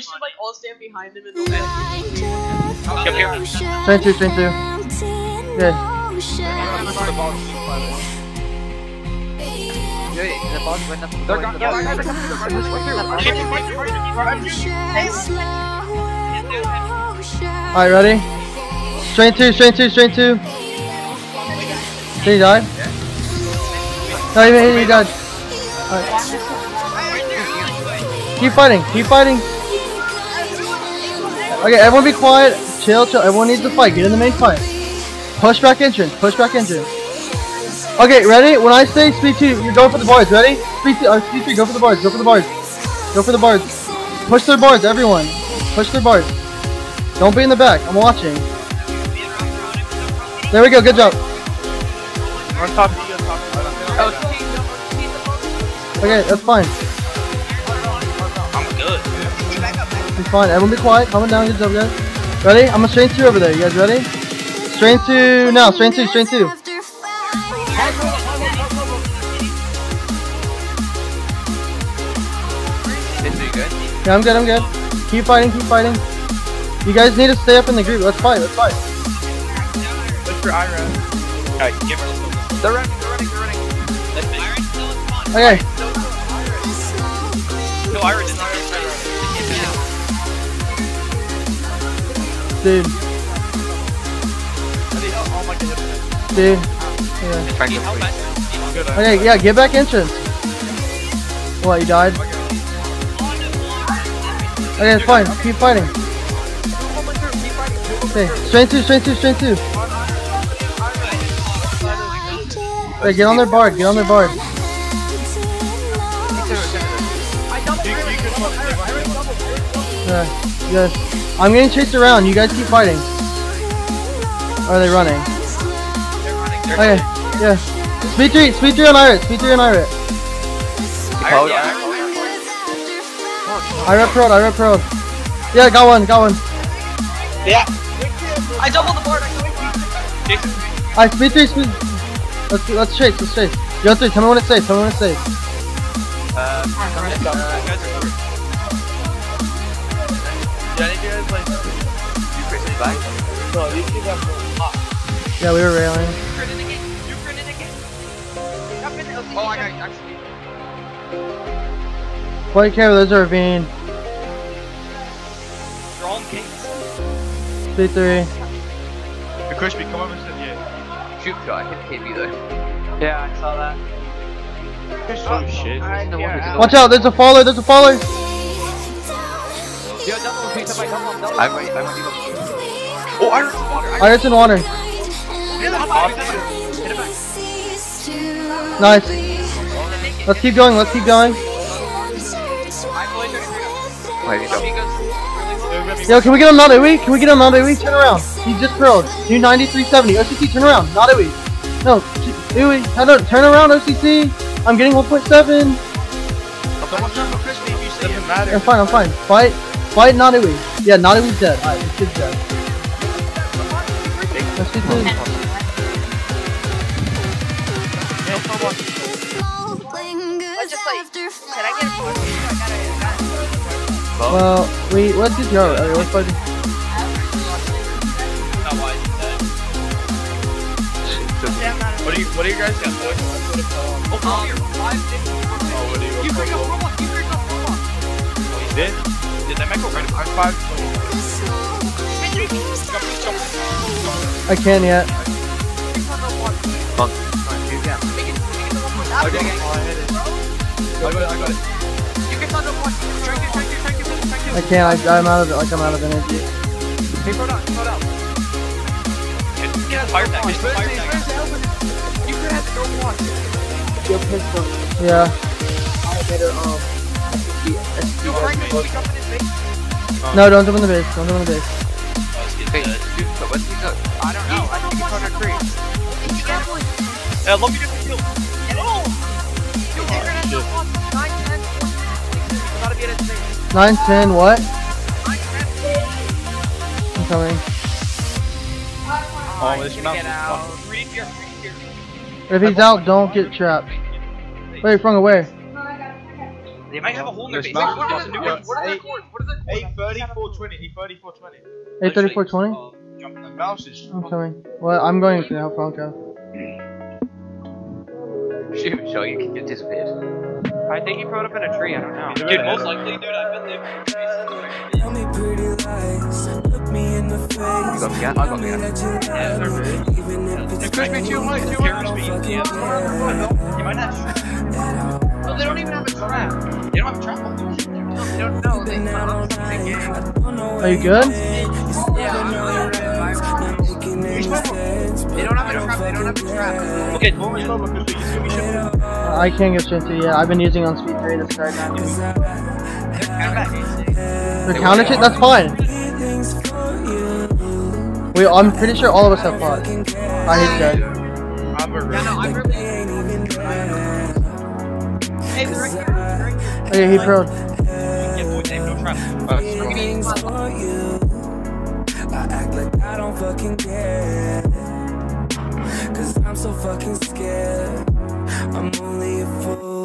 should like all stand behind him and all that. Train two. Good. Alright, ready? Strain two. Did he die? No, he died. Alright. Keep fighting. Okay, everyone be quiet. Chill. Everyone needs to fight. Get in the main fight. Push back entrance. Okay, ready? When I say speed 2, you're going for the bards. Ready? Speed 3, go for the bards. Push their bards, everyone. Push their bards. Don't be in the back. I'm watching. There we go. Good job. Okay, that's fine. I'm good. It's fine. Everyone be quiet. Calm down. Good job, guys. Ready? I'm gonna strain 2 over there. You guys ready? Strain 2 now. Strain 2. Yeah, I'm good. Keep fighting. You guys need to stay up in the group. Let's fight. Look for Ira. Alright, give her. They're running. Okay. No, Ira did not. Dude. Yeah. Okay, yeah, get back entrance. What, you died? Okay, it's fine. Keep fighting. Okay, strain 2. Hey, get on their bard. Yes. I'm getting chased around. You guys keep fighting. Or are they running? Okay, yeah. Speed 3 on Irit. Irit Pro. Yeah, got one. Yeah. I doubled the board. Alright, speed 3. Let's chase. Yo, 3, tell me when it's safe. Guys are did any of you guys like do Christmas back? No, these people have Yeah, we were railing. Oh, I got actually. Flight carrier, there's a ravine. Strong kings. Speed 3. The Crispy, come over and sit here. Shoot shot, I hit KB though. Yeah, I saw that. Oh shit. Watch out, there's a faller. Yo, double, pick up my double. I'm ready. Oh, Iris in water. Iris in water. Nice. Let's keep going. Yo, can we get him not AoE? Turn around. He just curled. Do 9370. OCC, turn around. Not AoE. No, AoE. Turn around, OCC. I'm getting 1.7. I'm fine. Fight not AoE. Yeah, not AoE's dead. Alright, this kid's dead. Let's get this. Well, what's his yard? Okay, let's fight. What do you guys got, boys? What do you bring up Roblox? Oh, you did? Did that make a right of 5? I can't yet. I got it. You can thunder one. I can't. I'm out of energy. Hey, throw down. Get fire back. You could have to go one. Your pistol. Yeah. I better No, don't jump in the base. Hey, dude, what's he got? I don't know. I think he's on a tree. Let me get the kill. Oh! 9, 10, what? I'm coming. Oh, this mountain. If he's out, don't get trapped. Wait, Frunga, where? They might have a hole in their face. What What is it? What is their chords? What is their chords? 830, 420. 830, 420. 834 20? The mouse is. I'm coming. Well, I'm going for now, Franco. Shoot, Michelle, you disappeared. I think he put up in a tree. I don't know. Dude, most likely, dude, I've been there. Tell me pretty lies, look me in the face. You got the gun? I got the gun. Even if it's It could be too high, too high. You might not. No, they don't even have a trap. They don't have a trap on them. They don't know. They been out all night. I don't know Are you good? Yeah, I'm really making any sense. They don't have a trap. They don't have a trap. Okay, what was low? Because you see me shit. I can't get shit to you. I've been using on speed 3 to start now. The counter shit? That's fine. Wait, I'm pretty sure all of us have pods. I hate that. Yeah, no, I'm really. Hey, they're right here. They're right here. Oh yeah, he pro'd. Yeah, boy, they have no trap. I act like I don't fucking care, cause I'm so fucking scared. I'm only a fool.